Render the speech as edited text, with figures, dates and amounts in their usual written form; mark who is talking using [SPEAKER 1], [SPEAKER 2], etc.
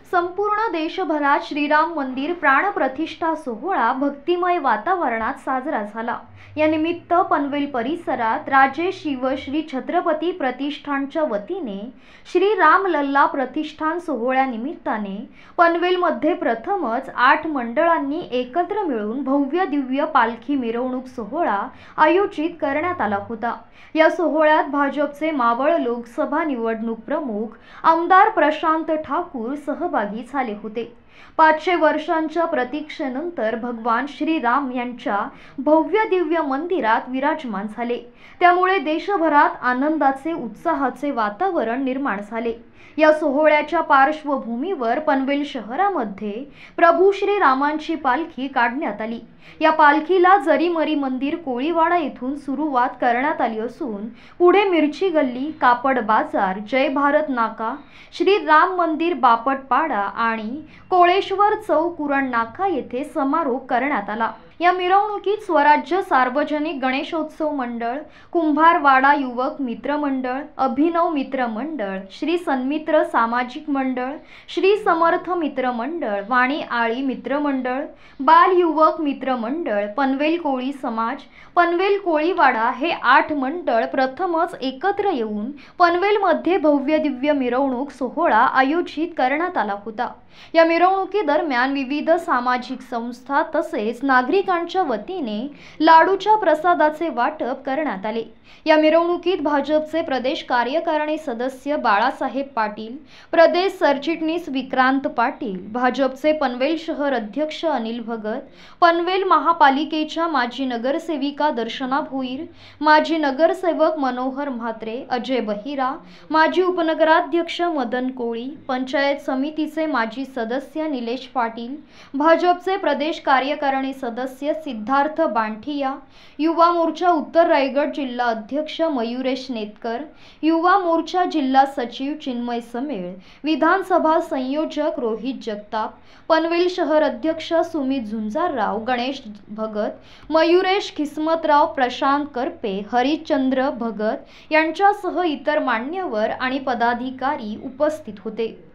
[SPEAKER 1] संपूर्ण देशभरात श्रीराम मंदिर प्राणप्रतिष्ठा सोहळा भक्तिमय वातावरणात साजरा झाला। या निमित्त पनवेल परिसरात राजे शिवश्री छत्रपती प्रतिष्ठानच्या वतीने श्री राम लल्ला प्रतिष्ठान सोहळ्यानिमित्ताने पनवेलमध्ये प्रथमच 8 मंडळांनी एकत्र मिळून भव्य दिव्य पालखी मिरवणूक सोहळा आयोजित करण्यात आला होता। या सोहळ्यात भाजपचे मावळ लोकसभा निवडणूक प्रमुख आमदार प्रशांत ठाकूर सहभागी झाले होते। 500 वर्षांच्या प्रतीक्षेनंतर भगवान श्रीराम यांच्या भव्य दिव्य मंदिरात विराजमान झाले, त्यामुळे देशभरात आनंदाचे उत्साहाचे वातावरण निर्माण झाले। या सोहळ्याच्या पार्श्वभूमीवर पनवेल शहरामध्ये प्रभू श्रीरामांची पालखी काढण्यात आली। या पालखीला जरीमरी मंदिर कोळीवाडा येथून सुरुवात करण्यात आली असून पुढे मिरची गल्ली, कापड बाजार, जय भारत नाका, श्री राम मंदिर बापटपाडा आणि कोळेश्वर चौक कुरण नाका येथे समारोप करण्यात आला। या मिरवणुकीत स्वराज्य सार्वजनिक गणेशोत्सव मंडळ, कुंभारवाडा युवक मित्र मंडळ, अभिनव मित्र मंडळ, श्री सन्मित्र सामाजिक मंडळ, श्री समर्थ मित्र मंडळ, वाणी आळी मित्र मंडळ, बाल युवक मित्र मंडळ, पनवेल कोळी समाज, पनवेल कोळीवाडा हे 8 मंडळ प्रथमच एकत्र येऊन पनवेलमध्ये भव्य दिव्य मिरवणूक सोहळा आयोजित करण्यात आला होता। या मिरवणुकीदरम्यान विविध सामाजिक संस्था तसेच नागरिकांच्या वतीने लाडूच्या प्रसादाचे वाटप करण्यात आले। या मिरवणुकीत भाजपचे प्रदेश कार्यकारिणी सदस्य बाळासाहेब पाटील, प्रदेश सरचिटणीस विक्रांत पाटील, भाजपचे पनवेल शहर अध्यक्ष अनिल भगत, पनवेल महापालिकेच्या माजी नगरसेविका दर्शना भोईर, माजी नगरसेवक मनोहर म्हात्रे, अजय बहिरा, माजी उपनगराध्यक्ष मदन कोळी, पंचायत समितीचे माजी सदस्य निलेश पाटील, भाजपचे प्रदेश कार्यकारिणी सदस्य सिद्धार्थ बांठिया, युवा मोर्चा उत्तर रायगड जिल्हा अध्यक्ष मयुरेश नेतकर, युवा मोर्चा जिल्हा सचिव चिन्मय समेळ, विधानसभा संयोजक रोहित जगताप, पनवेल शहर अध्यक्ष सुमित झुंजारराव, गणेश भगत, मयुरेश किस्मतराव, प्रशांत करपे, हरिश्चंद्र भगत यांच्यासह इतर मान्यवर आणि पदाधिकारी उपस्थित होते।